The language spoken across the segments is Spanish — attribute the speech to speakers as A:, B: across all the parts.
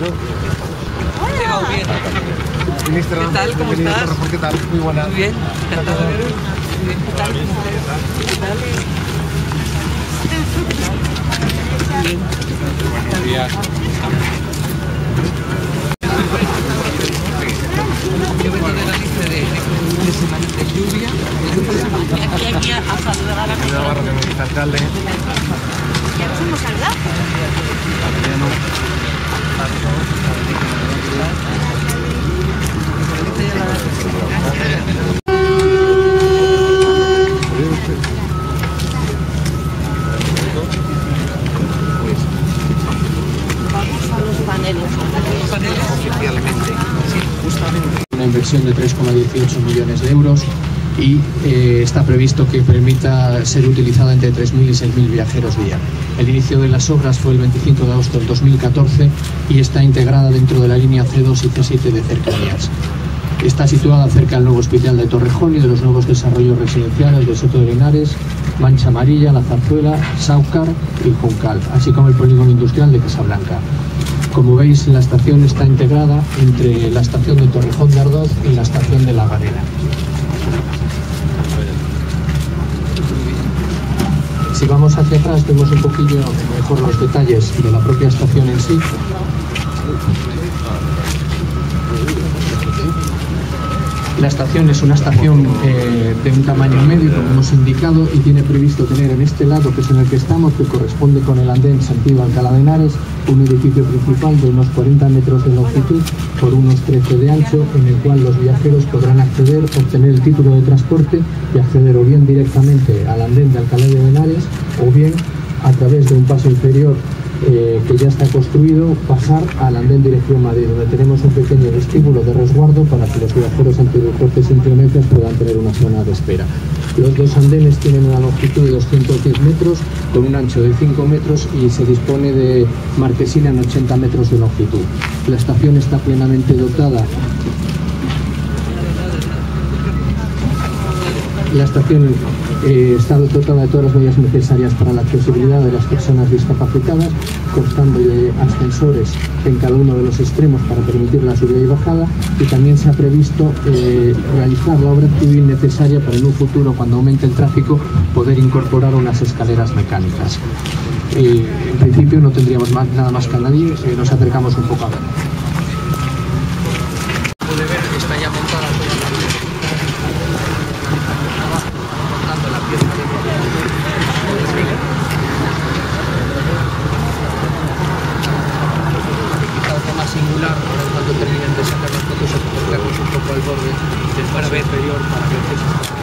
A: Llegado bien.
B: Ministra,
A: ¿Qué tal? ¿Cómo estás?
B: ¿Qué tal? Muy buena.
A: Muy bien, encantado de veros. Muy bien, ¿qué tal? ¿Qué tal? Muy bien.
B: Buenos días.
A: Yo vengo de Galicia de semana de lluvia. Aquí a saludar a la
B: De Navarro, que me dice alcalde.
C: ¿Ya nos hemos saludado? Vamos a los paneles.
A: Oficialmente, sí, justamente.
D: Una inversión de 3,18 millones de euros y está previsto que permita ser utilizada entre 3.000 y 6.000 viajeros día. El inicio de las obras fue el 25 de agosto del 2014 y está integrada dentro de la línea C2 y C7 de cercanías. Está situada cerca del nuevo hospital de Torrejón y de los nuevos desarrollos residenciales de Soto de Linares, Mancha Amarilla, La Zarzuela, Sáucar y Juncal, así como el polígono industrial de Casablanca. Como veis, la estación está integrada entre la estación de Torrejón de Ardoz y la estación de La Galera. Si vamos hacia atrás, vemos un poquillo mejor los detalles de la propia estación en sí. La estación es una estación de un tamaño medio, como hemos indicado, y tiene previsto tener en este lado, que es en el que estamos, que corresponde con el andén sentido Alcalá de Henares, un edificio principal de unos 40 metros de longitud por unos 13 de ancho, en el cual los viajeros podrán acceder, obtener el título de transporte y acceder o bien directamente al andén de Alcalá de Henares o bien a través de un paso inferior que ya está construido, pasar al andén dirección Madrid, donde tenemos un pequeño vestíbulo de resguardo para que los viajeros ante fuertes inclemencias puedan tener una zona de espera. Los dos andenes tienen una longitud de 210 metros con un ancho de 5 metros y se dispone de marquesina en 80 metros de longitud. La estación está plenamente dotada. La estación está dotada de todas las medidas necesarias para la accesibilidad de las personas discapacitadas, constando de ascensores en cada uno de los extremos para permitir la subida y bajada, y también se ha previsto realizar la obra civil necesaria para en un futuro, cuando aumente el tráfico, poder incorporar unas escaleras mecánicas. En principio no tendríamos nada más que añadir, nos acercamos un poco a ver.
A: Puede ver que está ya montada toda la pieza de quizá el tema singular cuando terminen de sacar las fotos acercarnos un poco al borde del paso inferior para ver qué está.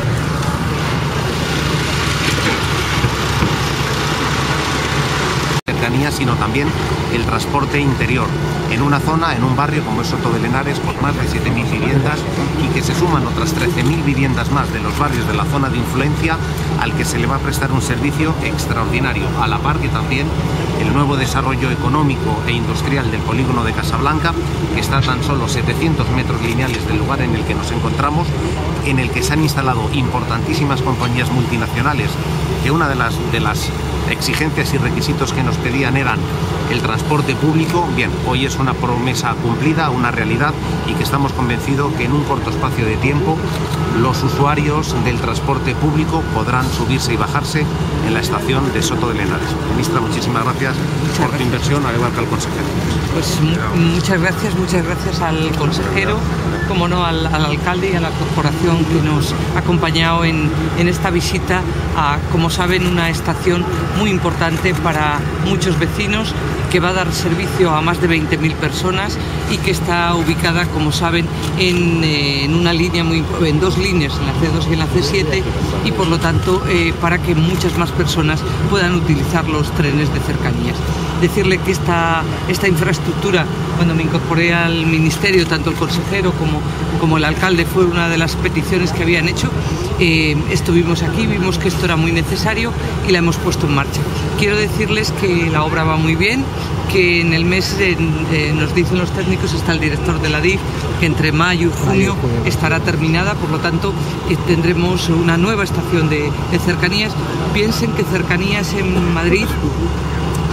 E: Sino también el transporte interior en una zona, en un barrio como es Soto de Linares, con más de 7.000 viviendas y que se suman otras 13.000 viviendas más de los barrios de la zona de influencia al que se le va a prestar un servicio extraordinario, a la par que también el nuevo desarrollo económico e industrial del polígono de Casablanca, que está a tan solo 700 metros lineales del lugar en el que nos encontramos, en el que se han instalado importantísimas compañías multinacionales, que una de las exigencias y requisitos que nos pedían eran el transporte público. Bien, hoy es una promesa cumplida, una realidad, y que estamos convencidos que en un corto espacio de tiempo los usuarios del transporte público podrán subirse y bajarse en la estación de Soto de Linares. Ministra, muchísimas gracias por tu inversión, al igual que al consejero.
A: Pues muchas gracias al consejero, como no, al alcalde y a la corporación que nos ha acompañado en esta visita a, como saben, una estación muy importante para muchos vecinos, que va a dar servicio a más de 20.000 personas y que está ubicada, como saben, en una línea en dos líneas, en la C2 y en la C7, y por lo tanto para que muchas más personas puedan utilizar los trenes de cercanías. Decirle que esta infraestructura, cuando me incorporé al ministerio, tanto el consejero como el alcalde, fue una de las peticiones que habían hecho. Estuvimos aquí, vimos que esto era muy necesario y la hemos puesto en marcha. Quiero decirles que la obra va muy bien, que en el mes, nos dicen los técnicos, está el director de la DIF, que entre mayo y junio estará terminada, por lo tanto tendremos una nueva estación de cercanías. Piensen que cercanías en Madrid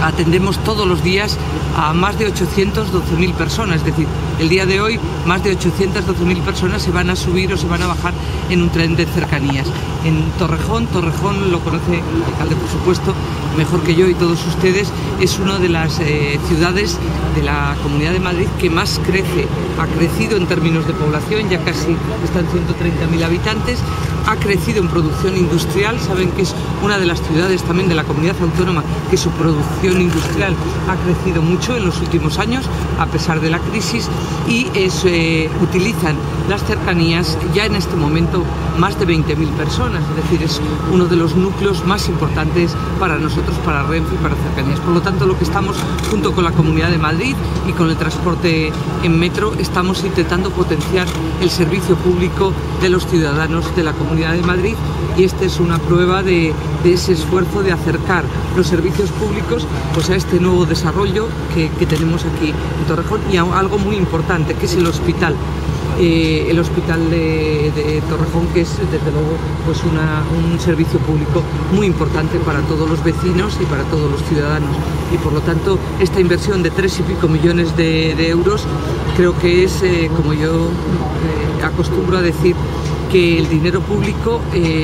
A: atendemos todos los días a más de 812.000 personas, es decir, el día de hoy más de 812.000 personas se van a subir o se van a bajar en un tren de cercanías. En Torrejón lo conoce el alcalde, por supuesto, mejor que yo y todos ustedes, es una de las ciudades de la Comunidad de Madrid que más crece, ha crecido en términos de población, ya casi están 130.000 habitantes, ha crecido en producción industrial, saben que es una de las ciudades también de la Comunidad Autónoma que su producción industrial ha crecido mucho en los últimos años, a pesar de la crisis, y utilizan las cercanías ya en este momento más de 20.000 personas, es decir, es uno de los núcleos más importantes para nosotros, para Renfe y para cercanías. Por lo tanto, lo que estamos, junto con la Comunidad de Madrid y con el transporte en metro, estamos intentando potenciar el servicio público de los ciudadanos de la Comunidad de Madrid, y esta es una prueba de ese esfuerzo de acercar los servicios públicos pues a este nuevo desarrollo que tenemos aquí en Torrejón, y a algo muy importante, que es el hospital. El hospital de Torrejón, que es desde luego pues un servicio público muy importante para todos los vecinos y para todos los ciudadanos, y por lo tanto esta inversión de 3 y pico millones de euros creo que es, como yo acostumbro a decir, que el dinero público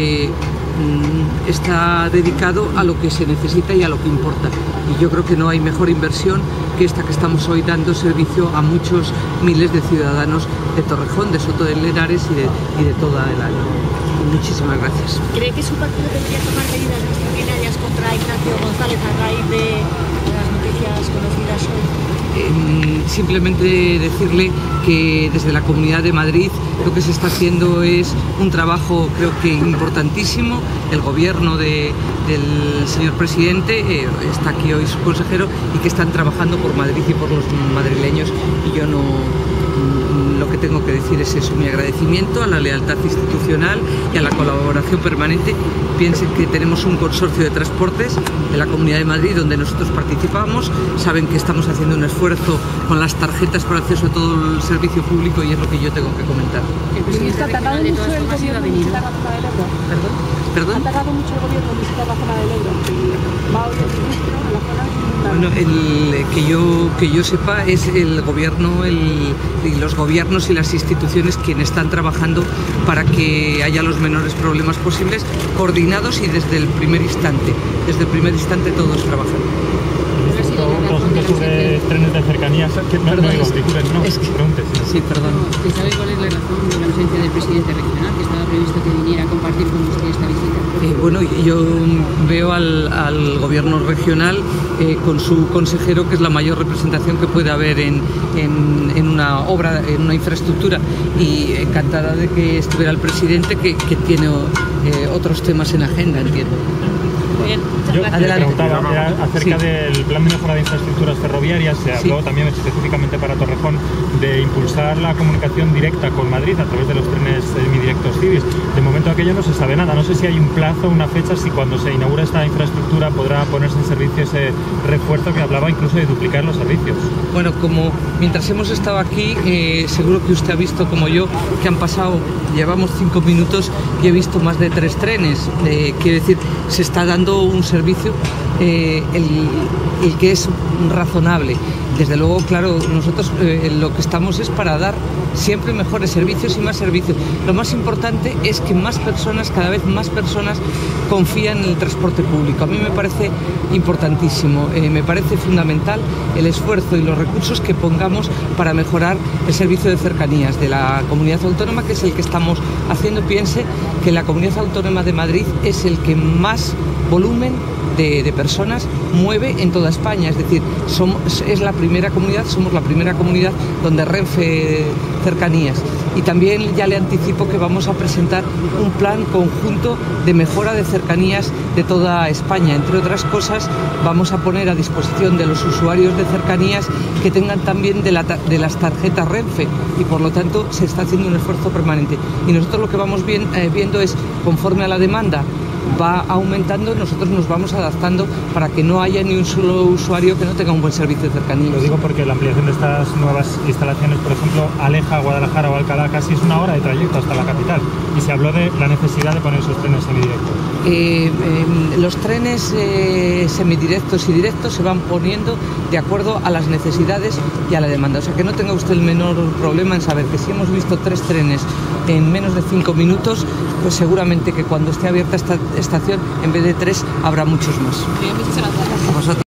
A: está dedicado a lo que se necesita y a lo que importa, y yo creo que no hay mejor inversión que esta que estamos hoy dando servicio a muchos miles de ciudadanos de Torrejón, de Soto de Linares y de toda el área. Muchísimas gracias.
C: ¿Cree que su partido debería tomar medidas disciplinarias contra Ignacio González a raíz de las noticias conocidas hoy?
A: Simplemente decirle que desde la Comunidad de Madrid lo que se está haciendo es un trabajo, creo que importantísimo. El gobierno del señor presidente, está aquí hoy su consejero, y que están trabajando por Madrid y por los madrileños, y yo no... Lo que tengo que decir es eso, mi agradecimiento a la lealtad institucional y a la colaboración permanente. Piensen que tenemos un consorcio de transportes de la Comunidad de Madrid donde nosotros participamos, saben que estamos haciendo un esfuerzo con las tarjetas para acceso a todo el servicio público, y es lo que yo tengo que comentar.
C: El presidente ha tardado mucho el gobierno en visitar la zona del Ebro.
A: ¿Perdón?
C: ¿Ha tardado mucho el gobierno en visitar la zona del Ebro? ¿Va hoy el ministro a la zona?
A: Bueno, que yo sepa, es el gobierno y los gobiernos y las instituciones quienes están trabajando para que haya los menores problemas posibles, coordinados y desde el primer instante. Desde el primer instante todos trabajando.
F: Otro asunto sobre trenes de cercanías.
A: Sí, perdón.
G: ¿Se sabe cuál es la razón de la ausencia del presidente regional, que estaba previsto que viniera a compartir con usted esta visita?
A: Bueno, yo veo al gobierno regional con su consejero, que es la mayor representación que puede haber en una obra, en una infraestructura, y encantada de que estuviera el presidente, que tiene otros temas en agenda, entiendo.
F: Yo te preguntaba acerca del plan de mejora de infraestructuras ferroviarias. Se habló también específicamente para Torrejón de impulsar la comunicación directa con Madrid a través de los trenes semidirectos Cibis. De momento aquello no se sabe nada. No sé si hay un plazo, una fecha, si cuando se inaugura esta infraestructura podrá ponerse en servicio ese refuerzo que hablaba incluso de duplicar los servicios.
A: Bueno, como mientras hemos estado aquí, seguro que usted ha visto, como yo, que han pasado, llevamos 5 minutos y he visto más de 3 trenes. Quiero decir, se está dando un servicio el que es razonable. Desde luego, claro, nosotros lo que estamos es para dar siempre mejores servicios y más servicios. Lo más importante es que más personas, cada vez más personas, confían en el transporte público. A mí me parece importantísimo, me parece fundamental el esfuerzo y los recursos que pongamos para mejorar el servicio de cercanías de la Comunidad Autónoma, que es el que estamos haciendo. Piense que la Comunidad Autónoma de Madrid es el que más volumen de personas mueve en toda España, es decir, somos la primera comunidad donde Renfe Cercanías. Y también ya le anticipo que vamos a presentar un plan conjunto de mejora de cercanías de toda España. Entre otras cosas, vamos a poner a disposición de los usuarios de cercanías que tengan también de las tarjetas Renfe, y por lo tanto se está haciendo un esfuerzo permanente. Y nosotros lo que vamos viendo es, conforme a la demanda va aumentando, nosotros nos vamos adaptando para que no haya ni un solo usuario que no tenga un buen servicio de cercanías.
F: Lo digo porque la ampliación de estas nuevas instalaciones, por ejemplo, aleja Guadalajara o Alcalá casi es 1 hora de trayecto hasta la capital, y se habló de la necesidad de poner esos trenes semidirectos.
A: los trenes semidirectos y directos se van poniendo de acuerdo a las necesidades y a la demanda. O sea, que no tenga usted el menor problema en saber que si hemos visto 3 trenes en menos de 5 minutos, pues seguramente que cuando esté abierta esta estación, en vez de 3, habrá muchos más.
G: Muchas gracias.
A: A vosotros.